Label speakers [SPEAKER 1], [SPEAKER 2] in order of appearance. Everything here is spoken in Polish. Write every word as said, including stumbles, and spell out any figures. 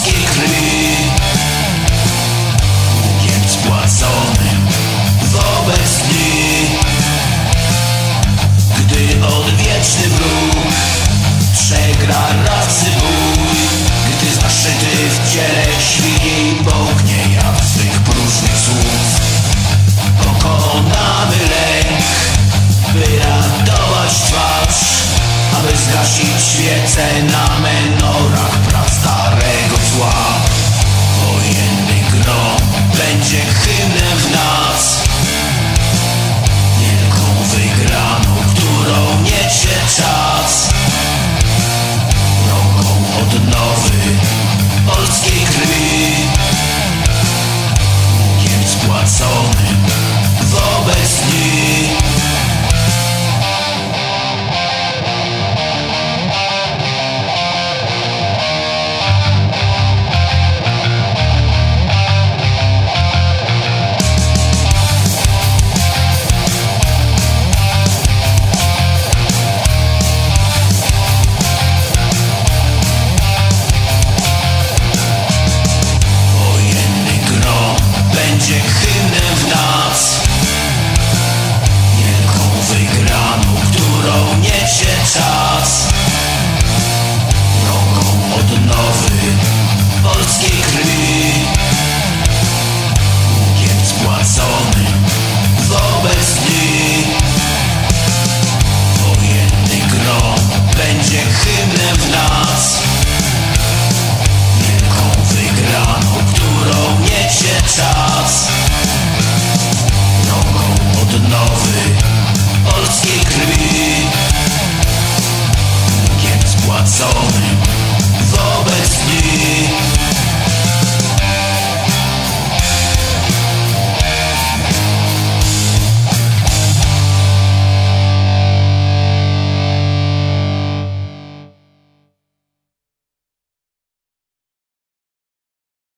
[SPEAKER 1] polskiej krwi, długiem spłaconym wobec dni. Gdy odwieczny wróg przegra rasy bój, gdy zaszyty w ciele świni połknie jak swych próżnych słów, pokonamy lęk, by ratować twarz, aby zgasić świece na menorach prastarego zła. Wojenny grom będzie hymnem w nas, wielką wygraną, którą niesie czas, drogą odnowy polskiej krwi, długiem spłaconym wobec dni. Będzie hymnem w nas, wielką wygraną, którą niesie czas, drogą odnowy polskiej krwi.